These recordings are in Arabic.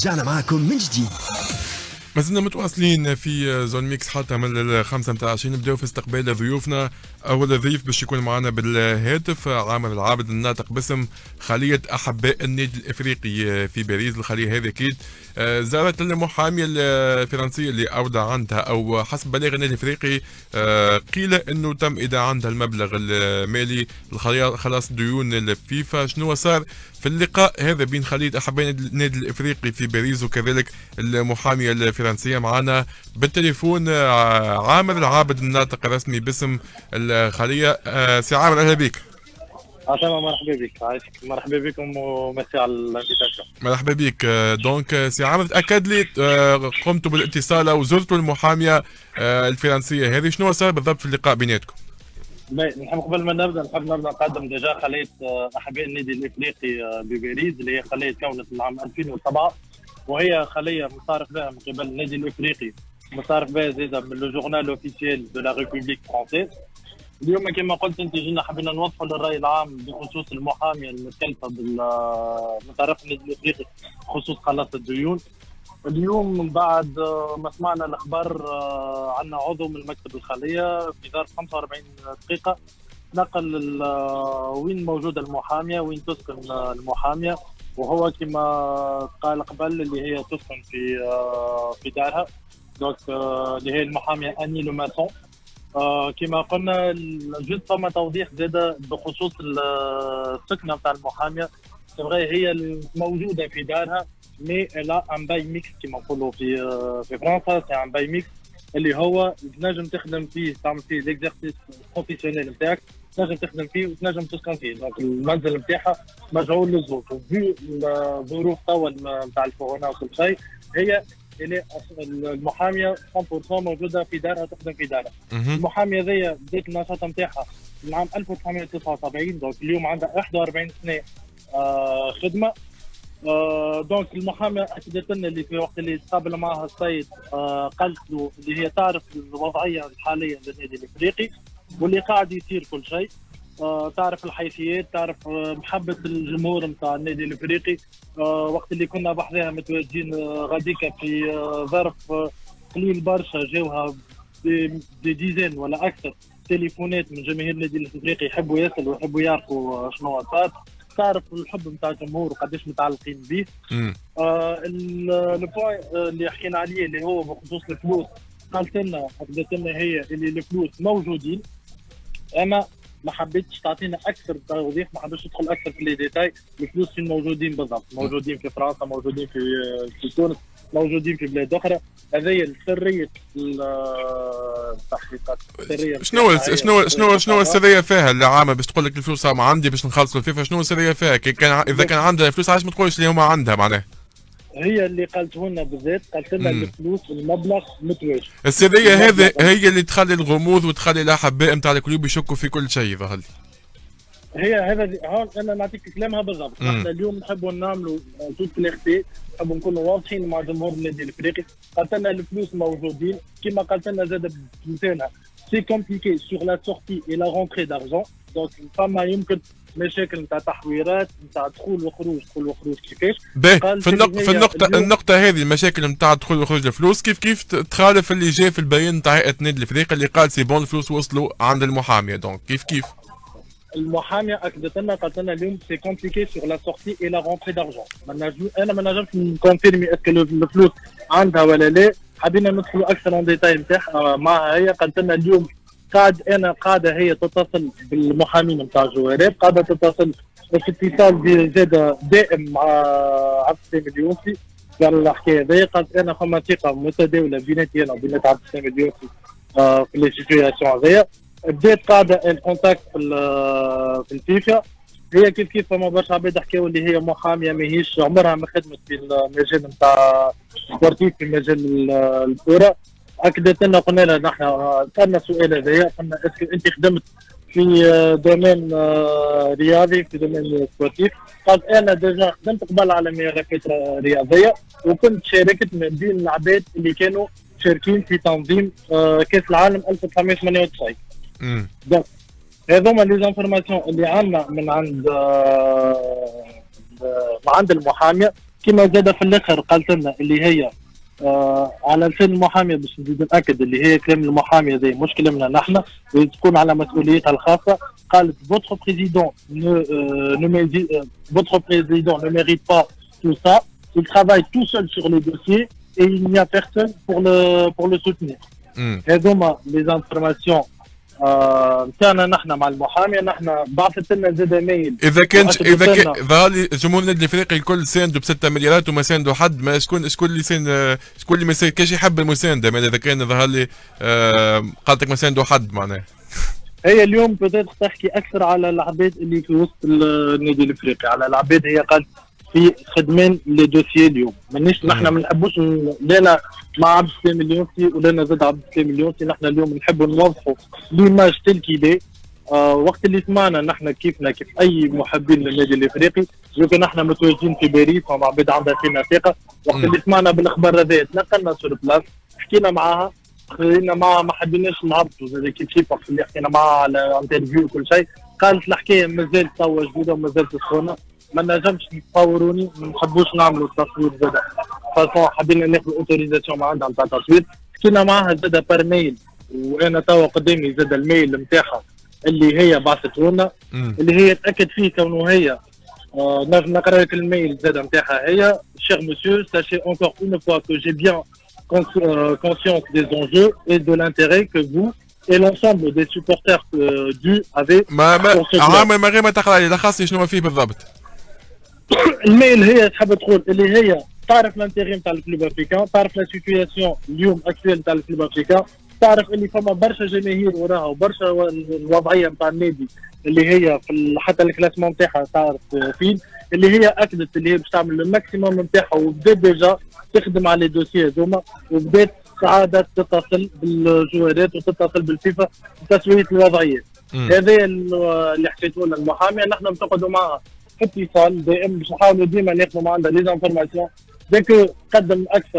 رجعنا معاكم من جديد. ما زلنا متواصلين في زون ميكس حتى من الخمسة متاع 20. نبداو في استقبال ضيوفنا. أول ضيف باش يكون معنا بالهاتف عامر العابد الناطق باسم خلية أحباء النادي الإفريقي في باريس. الخلية هذه أكيد زارت المحامية الفرنسية اللي أودع عندها، أو حسب بلاغ النادي الإفريقي قيل أنه تم إيداع عندها المبلغ المالي خلاص ديون الفيفا. شنو صار في اللقاء هذا بين خلية أحباء النادي الإفريقي في باريس وكذلك المحامية الفرنسية؟ معنا بالتليفون عامر العابد الناطق الرسمي باسم الخلية. سي عامر أهلا بك. مرحبا بك، عايشك، مرحبا بكم ومسي على الانفيتاسيون. مرحبا بك. دونك سي عامر تأكد لي قمتوا بالاتصال وزرتوا المحامية الفرنسية هذه، شنو صار بالضبط في اللقاء بيناتكم؟ نحب قبل ما نبدا نقدم ديجا خلية أحباء النادي الإفريقي بباريس اللي هي خلية كونت من عام 2007، وهي خلية مصارف بها من قبل النادي الإفريقي، مصارف بها زاده من لو جورنال اوفيسيال دو لا ريبوبليك فرونسيز. اليوم كما قلت انت جينا حبينا نوضحوا للراي العام بخصوص المحاميه المتكلفه من طرف النادي الافريقي بخصوص خلاص الديون. اليوم من بعد ما سمعنا الاخبار عندنا عضو من مكتب الخليه في ظرف 45 دقيقه نقل وين موجوده المحاميه، وين تسكن المحاميه، وهو كما قال قبل اللي هي تسكن في دارها، دونك اللي هي المحاميه اني لو ماسون. كما قلنا جزء فما توضيح زاده بخصوص السكنه نتاع المحاميه. هي الموجوده في دارها، مي لا ان باي ميكس كما نقولوا في فرنسا، سي ان باي ميكس اللي هو تنجم تخدم فيه، تعمل فيه ليكزارسيس بروفيسيونيل نتاعك، تنجم تخدم فيه وتنجم تسكن فيه. دونك المنزل نتاعها مجعول للزوج، وفي الظروف توا نتاع الكورونا وكل شيء، هي اللي المحاميه 100% موجوده في دارها، تخدم في دارها. المحاميه ذي بدات النشاط نتاعها من عام 1979، دونك اليوم عندها 41 سنه خدمه. دونك المحاميه اكدت لنا اللي في وقت اللي تقابل معها السيد قالت له اللي هي تعرف الوضعيه الحاليه للنادي الافريقي واللي قاعد يصير كل شيء، تعرف الحيثيات، تعرف محبه الجمهور نتاع النادي الافريقي. وقت اللي كنا بحذاها متواجدين غاديكا في ظرف قليل برشا جاوها ديزين ولا اكثر تليفونات من جماهير النادي الافريقي يحبوا يسالوا ويحبوا يعرفوا شنو صار، تعرف الحب نتاع الجمهور وقداش متعلقين به. البوين اللي حكينا عليه اللي هو بخصوص الفلوس، قالت لنا هي اللي الفلوس موجودين. انا ما حبيتش تعطينا اكثر توضيح، ما حبيتش ندخل اكثر في لي ديتاي. الفلوس فين موجودين بالضبط؟ موجودين في فرنسا، موجودين في تونس، موجودين في بلاد اخرى. هذه سريه التحقيقات. شنو السريه فيها اللي عامه باش تقول لك الفلوس ما عندي باش نخلصوا الفيفا؟ شنو السريه فيها؟ اذا كان عندها فلوس علاش ما تقولش اللي هما عندها معناها؟ هي اللي قالته لنا بالذات، قالت لنا الفلوس المبلغ متواجد. السريه هذه هي اللي تخلي الغموض وتخلي الاحباء نتاع الكلوب يشكوا في كل شيء. ظهر لي هي هذا انا نعطيك كلامها بالضبط. احنا اليوم نحبوا نعملوا توت كليرتي، نحبوا نكونوا واضحين مع جمهور النادي الافريقي. قالت لنا الفلوس موجودين، كما قالت لنا زاد بلسانها سي كومبليكي سور لا سورتي اي لا رونتري دارجون. دونك فما يمكن مشاكل نتاع تحويرات نتاع دخول وخروج كيفاش. في النقطة هذه المشاكل نتاع دخول وخروج الفلوس كيف تخالف اللي جاء في البيان نتاع هيئة النادي الافريقي اللي قال سي بون الفلوس وصلوا عند المحامية. دونك كيف المحاميه اكدت لنا، قالت لنا اليوم سي كومبليكي سور لا سورتي اي لا رونتري دارجون. انا ما نجمش نكونفيرمي اسكو الفلوس عندها ولا لا. حبينا ندخلوا اكثر ان ديتاي نتاعها معها. هي قالت لنا اليوم قاعده هي تتصل بالمحامين نتاع الجوارات، قاعده تتصل في اتصال زاد دائم مع عبد السلام اليوسفي. قال الحكايه هذيا، قالت انا فما ثقه متداوله بيناتي انا وبين عبد السلام اليوسفي في لي سيتوياسيون هذيا. بدات قاعده الكونتاكت في الفيفا. هي كيف فما برشا عباد حكاو اللي هي محاميه ماهيش عمرها ما خدمت في المجال نتاع سبورتيف، في مجال الكره. اكدت لنا، قلنا لها نحن سالنا السؤال هذايا، قلنا اسكو انت خدمت في دومين رياضي، في دومين سبورتيف؟ قالت انا ديجا خدمت قبل على ملفات رياضيه، وكنت شاركت من بين العباد اللي كانوا شاركين في تنظيم كاس العالم 1998. دونك هذوما لي زانفورماسيون اللي عندنا من عند المحاميه. كما زاد في الاخر قالت لنا اللي هي على لسان المحاميه باش نزيد ناكد اللي هي كلام المحاميه هذا مش كلامنا نحن وتكون على مسؤوليتها الخاصه. قالت votre président votre président ne mérite pas tout ça, il travaille tout seul sur les dossiers et il n'y a personne pour le soutenir. هذوما لي انفورماسيون نتاعنا نحن مع المحاميه. نحن بعثت لنا زاد ميل اذا كان ظهر لي جمهور النادي الافريقي الكل ساندوا ب6 مليارات وما ساندوا حد، ما شكون اللي ساند، شكون اللي ما كاش يحب المسانده؟ ما اذا كان ظهر لي قالت لك ما ساندوا حد معناها. هي اليوم بدات تحكي اكثر على العباد اللي في وسط النادي الافريقي، على العباد هي قالت في خدمين لي دوسيي اليوم. مانيش نحن ما نحبوش لا مع عبد السلام اليونسي ولا زاد عبد السلام اليونسي. نحن اليوم نحبوا نوضحوا ليماج تل كيلي. وقت اللي سمعنا نحن كيفنا كيف اي محبين للنادي الافريقي، يمكن نحن متواجدين في باريس ومع عباد عندها فينا ثقه. وقت اللي سمعنا بالاخبار هذا تنقلنا سور بلاس، حكينا معاها، خلينا معاها، ما حبيناش نهبطوا زاد كيف وقت اللي حكينا معاها على انترفيو وكل شيء. قالت الحكايه مازالت توا جديده ومازالت سخونه، ما نجمش تصوروني، ما نحبوش نعملوا التصوير زاد فالفون، حبينا ناخذ اوتوريزاسيون ما عندها نتاع التصوير. حكينا معاها زاد بار ميل، وانا توا قدامي زاد الميل نتاعها اللي هي بعثته لنا، اللي هي تاكد فيه كونه هي نقرا لك الميل زاد نتاعها هي: cher monsieur, sachez encore une fois que j'ai bien conscience des enjeux et de l'intérêt que vous et l'ensemble des supporters du avez. ما غير ما تقرا لي لخص شنو فيه بالضبط. الميل هي تحب تقول اللي هي تعرف الانتيغي نتاع الكلوب افريكان، تعرف لا سيتوياسيون اليوم اكتويل نتاع الكلوب افريكان، تعرف اللي فما برشا جماهير وراها وبرشا الوضعيه نتاع النادي اللي هي في حتى الكلاسمون نتاعها تعرف فين، اللي هي اكدت اللي هي باش تعمل الماكسيموم نتاعها وبدات ديجا تخدم على لي دوسيي هذوما، وبدات سعادة تتصل بالجوارات وتتصل بالفيفا لتسويه الوضعيات. هذا اللي حكيته لنا المحاميه. نحن نتقدوا معها في اتصال دائم باش نحاولوا ديما ناخذوا معنا لي زانفورماسيون ديك قدم اكثر.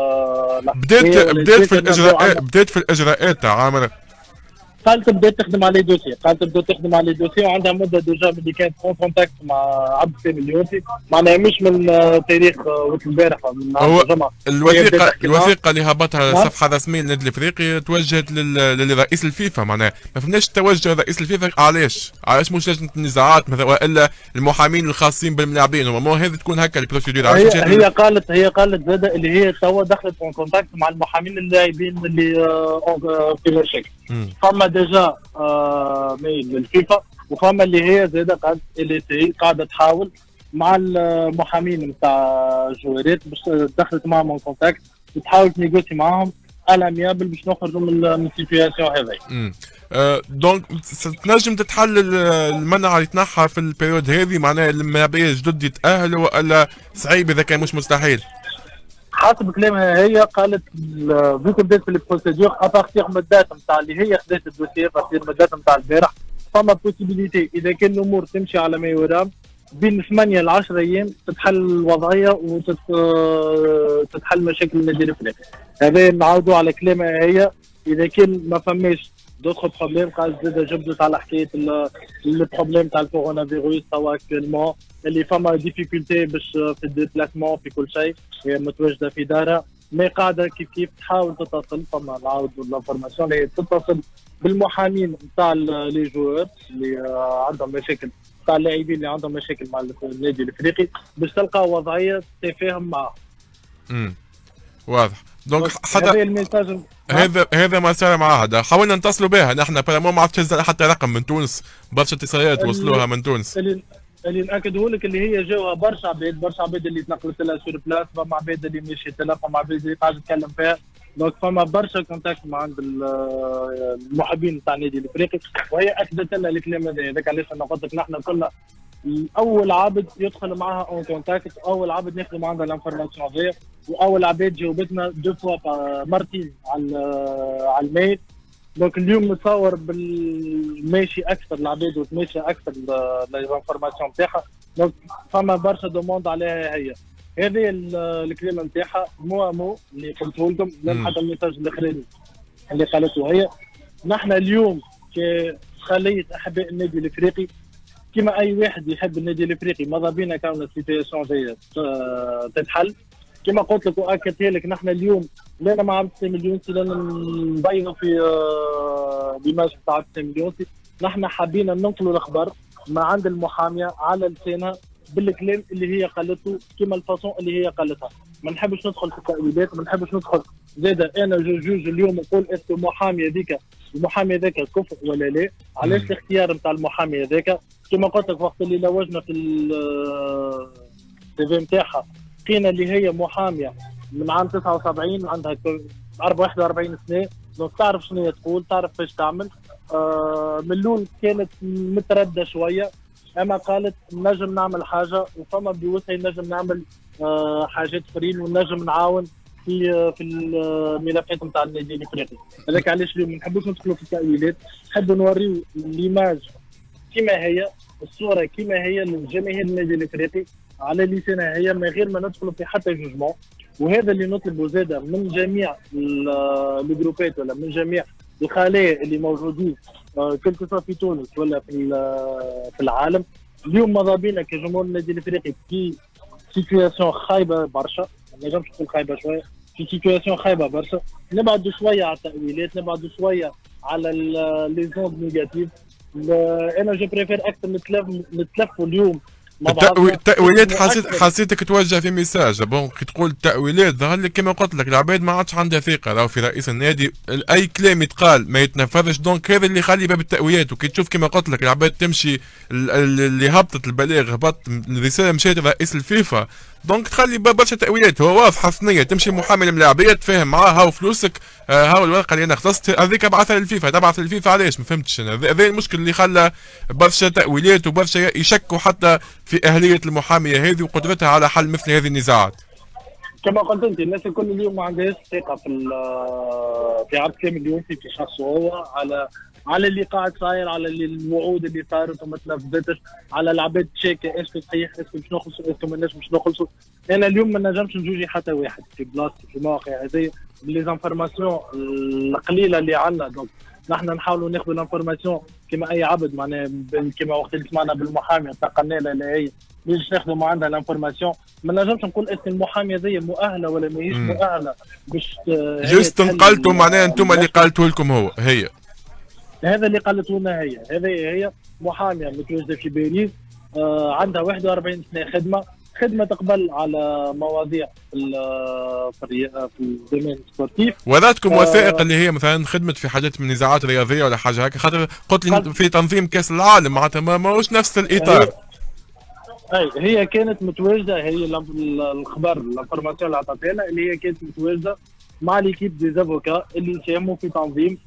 بدات في الاجراءات تاع عامر. قالت بدات تخدم على لي دوسي، وعندها مده ديجا اللي كانت اون كونتاكت مع عبد السلام اليونسي، معناها مش من تاريخ وقت البارح من نهار الجمعه. الوثيقه اللي هبطها صفحه رسميه للنادي الافريقي توجهت لرئيس الفيفا، معناها ما فهمناش توجه رئيس الفيفا علاش مش لجنه النزاعات مثلا والا المحامين الخاصين بالملاعبين، وما هذه تكون هكا البروسيدور. هي قالت زاد اللي هي توا دخلت اون كونتاكت مع المحامين اللاعبين اللي في مشاكل. فما ديجا ميل للفيفا، وفما اللي هي زاده قاعده اللي قاعده تحاول مع المحامين نتاع الجوارات باش دخلت معهم اون كونتاكت وتحاول تنيغوسي معاهم على ميابل باش نخرجوا من السيتوياسيون هذه. دونك تنجم تتحل المنع اللي يتنحى في البيريود هذه، معناها الملاعبيه الجدد يتاهلوا ولا صعيب اذا كان مش مستحيل؟ حسب كلامها هي قالت فيك بدات في البروسيدور ابارتيغ من الدات نتاع اللي هي خدات الدوسيي، ابارتيغ من الدات نتاع البارح فما بوسيبيليتي اذا كان الامور تمشي على ما يرام بين 8 ل 10 ايام تتحل الوضعيه وتتحل مشاكل النادي الافريقي. هذا نعاودوا على كلامها هي. اذا كان ما فماش دوطخ بروبليم قالت زاد جبدت على حكايه البروبليم تاع الكورونا فيروس توا اكتويلمون اللي فما ديفيكولتي باش في الديبلاسمون في كل شيء، هي متواجده في دارها مي قاعده كيف تحاول تتصل. فما نعاودوا الانفورماسيون اللي تتصل بالمحامين نتاع لي جوار اللي عندهم مشاكل، تاع اللاعبين اللي عندهم مشاكل مع النادي الافريقي باش تلقى وضعيه تفاهم معهم. واضح. دونك هذا ما صار معاهدة حاولنا نتصلوا بها نحن ما عرفتش حتى رقم من تونس، برشا اتصالات وصلوها من تونس. اللي ناكده لك اللي هي جاوها برشا عباد اللي تنقلت لها سور بلاس، فما عباد اللي مشيت لها، فما عباد اللي قاعده تتكلم فيها. دونك فما برشا كونتاكت مع عند المحبين تاع النادي الافريقي، وهي اكدت لنا الكلام هذا. هذاك علاش انا قلت لك نحن كنا اول عبد يدخل معها اون كونتاكت، اول عبد ناخذ معنا الانفورماسيون هذيا، واول عباد جاوبتنا دو فوا مرتين على الميل. دونك اليوم نتصور بالماشي اكثر العباد وتماشي اكثر الانفورماسيون نتاعها. دونك فما برشا دوموند عليها هي. هذه الكلمه نتاعها مو اللي قلته لكم، لم حتى الميساج الاخراني اللي قالته هي. نحن اليوم كخليه احباء النادي الافريقي كما اي واحد يحب النادي الافريقي ماذا بينا كون السيتياسيون دي تتحل. كما قلت لك واكدتها لك، نحن اليوم لا مع عبد السلام اليونسي لا نبينوا في ليماج تاع عبد السلام اليونسي، نحن حابين ننقلوا الاخبار ما عند المحاميه على لسانها بالكلام اللي هي قالته كما الفاصون اللي هي قالتها. ما نحبش ندخل في التأويلات، ما نحبش ندخل زاده انا جوج اليوم نقول اسكو المحامي هذيك المحامي هذاك كفء ولا لا. علاش الاختيار نتاع المحامي هذاك؟ كما قلت لك وقت اللي لوجنا في السي في نتاعها لقينا اللي هي محاميه من عام 79 عندها 41 سنه، دونك تعرف شنو هي تقول، تعرف فاش تعمل. من الاول كانت متردده شويه، اما قالت نجم نعمل حاجه وفما بوسعي نجم نعمل حاجات اخرين ونجم نعاون في الملفات نتاع النادي الافريقي. هذاك علاش اليوم ما نحبوش ندخلوا في التاويلات، نحب نوريو ليماج كما هي، الصوره كما هي للجماهير النادي الافريقي على لسانها هي، من غير ما ندخلوا في حتى جوجمون. وهذا اللي نطلبه زاده من جميع الجروبات ولا من جميع الخلايا اللي موجودين كل سواء في تونس ولا في العالم. اليوم ماذا بينا كجمهور النادي الافريقي في سيتوياسيون خايبه برشا، ما نجمش نقول خايبه شويه، في سيتوياسيون خايبه برشا. نبعدوا شويه على التاويلات، نبعدوا شويه على لي زوند نيجاتيف. انا جو بريفير اكثر نتلفوا اليوم التأويلات. حسيتك توجه في ميساج بون كي تقول التأويلات ظهر لك كما قلت لك العباد ما عادش عندها ثقه راهو في رئيس النادي، اي كلام يتقال ما يتنفذش، دونك هذا اللي يخلي باب التأويلات. وكي تشوف كما قلت لك العباد تمشي اللي هبطت البلاغ هبط الرساله مشات لرئيس الفيفا، دونك تخلي برشا تأويلات. هو واضحه ثنيه تمشي محامي الملاعبيه تفاهم معاه، هاو فلوسك هاو الورقه اللي انا خلصت هذيك ابعثها للفيفا، تبعث للفيفا علاش؟ ما فهمتش انا. هذا المشكل اللي خلى برشا تأويلات وبرشا يشكوا حتى في أهلية المحامية هذه وقدرتها على حل مثل هذه النزاعات. كما قلت انت الناس الكل اليوم ما عندهاش ثقه في عبد السلام اليونسي في شخصه هو، على اللي قاعد صاير، على اللي الوعود اللي صارت وما تنفذتش، على العباد تشيكي اسكو صحيح اسكو باش نخلصوا اسكو ماناش باش نخلصوا. انا اليوم ما نجمش نجوجي حتى واحد في بلاصتي في المواقع هذه بلي زانفورماسيون القليله اللي عندنا. دونك نحن نحاولوا ناخذوا الانفورماسيون كما اي عبد، معناها كما وقت اللي سمعنا بالمحاميه انتقلنا لها اللي هي باش ناخذوا ما عندها الانفورماسيون. ما نجمش نقول اسم المحاميه هذه مؤهله ولا ماهيش مؤهله باش جست انقلتوا معناها انتم اللي قالتوا لكم هو هي هذا اللي قالته لنا هي محاميه متواجده في باريس، عندها 41 سنه خدمه تقبل على مواضيع في الدومين سبورتيف. وراتكم وثائق اللي هي مثلا خدمت في حاجات من نزاعات رياضيه ولا حاجه هكا؟ خاطر قلت لي في تنظيم كاس العالم معناتها ماهوش نفس الاطار. هي كانت متواجده، هي الخبر الانفورماسيون اللي عطاتها لنا اللي هي كانت متواجده مع ليكيب دي زافوكا اللي ساهموا في تنظيم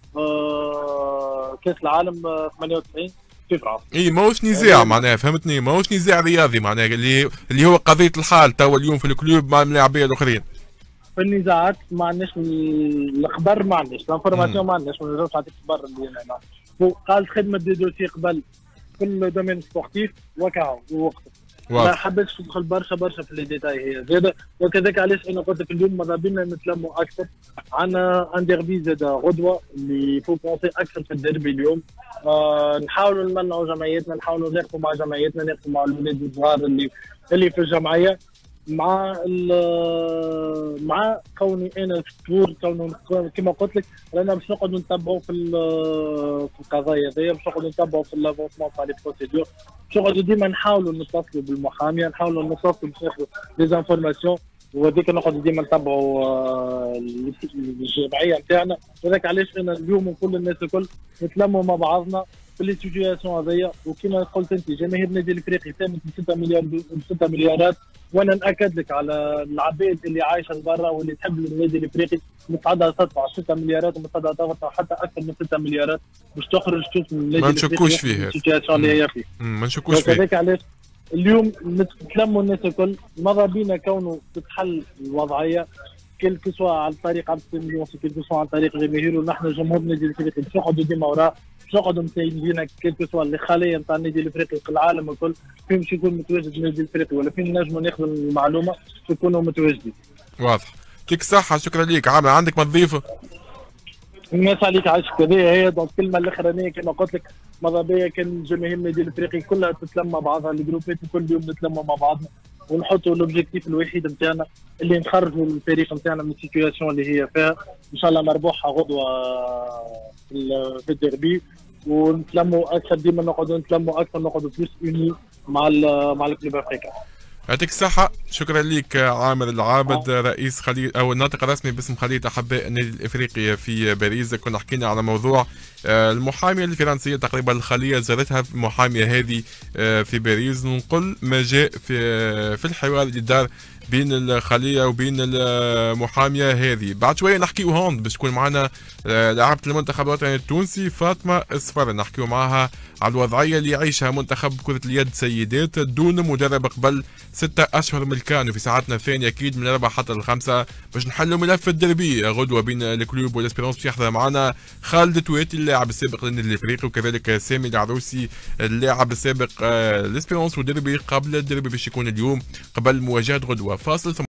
كاس العالم 98 في فرنسا. اي ماهوش نزاع معناها، فهمتني؟ ماهوش نزاع رياضي معناها اللي هو قضيه الحال توا اليوم في الكلوب مع اللاعبيه الاخرين. في النزاعات ما عندناش الخبر، ما عندناش الانفورماسيون، ما عندناش، ما نجمش نعطيك الخبر اللي انا قال خدمه دي دوسي قبل في الدومين سبورتيف وكاو ووقته. ما حبيتش ندخل برشا في لي ديتاي هي زاده، وكذلك علاش انا قلت لك اليوم ماذا بينا نتلموا اكثر. عندنا ان ديربي زاد غدوه اللي فو بونسي اكثر في الديربي اليوم. نحاولوا نمنعوا جمعيتنا، نحاولوا نقفوا مع جمعيتنا، نقفوا مع الاولاد الصغار اللي في الجمعيه، مع كوني انا فطور كما قلت لك رانا باش نقعدوا نتبعوا في القضايا هذيا، باش نقعدوا نتبعوا في لافونسمون تاع لي بروسيدور، باش نقعدوا ديما نحاولوا نتصلوا بالمحاميه، نحاولوا نتصلوا باش ناخذوا دي زانفورماسيون، وهذيك نقعدوا ديما نتبعوا الجمعيه نتاعنا. وذاك علاش انا اليوم نقول للناس الكل نتلموا مع بعضنا في لي سيتوياسيون هذيا. وكما قلت انت جماهير النادي الافريقي ساهمت ب 6 مليارات، وانا ناكد لك على العباد اللي عايشه لبرا واللي تحب النادي الافريقي متعدها تدفع 6 مليارات ومتعدها تدفع حتى اكثر من 6 مليارات باش تخرج تشوف من النادي الافريقي. ما نشكوش فيه السيتوياسيون اللي هي فيه، ما نشكوش فيه. هذاك علاش اليوم نتلموا الناس الكل، ماذا بينا كونه تتحل الوضعيه كل سواء عن طريق عبد السلام اليونسي، كل سواء عن طريق جماهير، ونحن جمهور النادي الافريقي باش نقعدوا ديما وراه، باش نقعدوا مساندينك كل سواء اللي خليه نتاع النادي الافريقي في العالم الكل فين باش يكون متواجد النادي الافريقي ولا فين نجموا ناخذوا المعلومه يكونوا متواجدين. واضح. يعطيك الصحة، شكرا ليك. عامل عندك ما تضيفه؟ الناس عليك عايش كذا هي دونك الكلمه الاخرانيه كما قلت لك ماذا بيا كان جماهير النادي الافريقي كلها تتلم مع بعضها الجروبات وكل يوم نتلموا مع بعضنا ونحطوا الاوبجيكتيف الوحيد نتاعنا اللي نخرجوا الفريق نتاعنا من السيتوياسيون اللي هي فيها ان شاء الله مربوحه غدوه في الديربي ونتلموا اكثر ديما نقعدوا نتلموا اكثر نقعدوا بلوس اوني مع الكلوب افريقيا. يعطيك الصحة، شكرا لك عامر العابد رئيس خلية أو الناطق الرسمي باسم خلية أحباء النادي الإفريقي في باريس. كنا حكينا على موضوع المحامية الفرنسية تقريبا الخلية زارتها المحامية هذه في باريس. نقول ما جاء في الحوار اللي دار بين الخلية وبين المحامية هذه. بعد شوية نحكيو هوند باش تكون معنا لاعبة المنتخب الوطني التونسي فاطمة اصفر، نحكيو معها على الوضعية اللي يعيشها منتخب كرة اليد سيدات دون مدرب قبل 6 أشهر من الكان. وفي ساعتنا الثانية أكيد من 4 حتى ل5 باش نحلوا ملف الدربي غدوة بين الكلوب والاسبيرونس. باش يحضر معنا خالد تويتي اللاعب السابق للنادي الافريقي وكذلك سامي العروسي اللاعب السابق الاسبيرونس. ودربي قبل الدربي باش يكون اليوم قبل مواجهة غدوة. فاصل